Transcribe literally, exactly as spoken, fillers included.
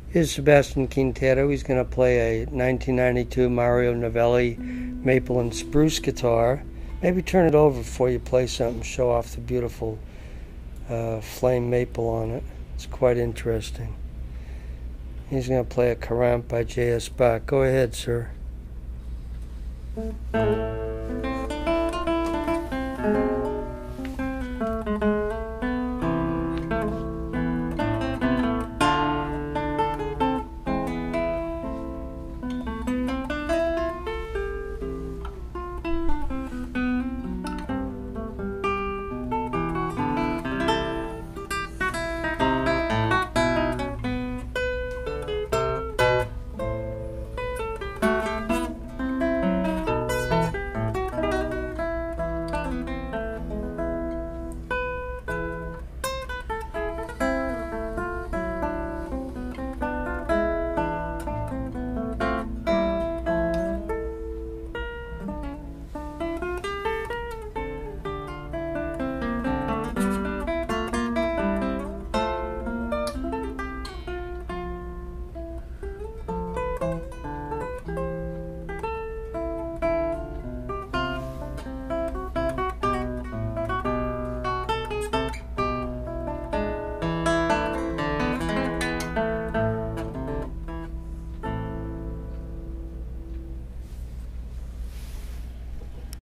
Here's Sebastian Quintero. He's going to play a nineteen ninety-two Mario Novelli maple and spruce guitar. Maybe turn it over before you play something, show off the beautiful uh, flame maple on it. It's quite interesting. He's going to play a Courante by J S. Bach. Go ahead, sir.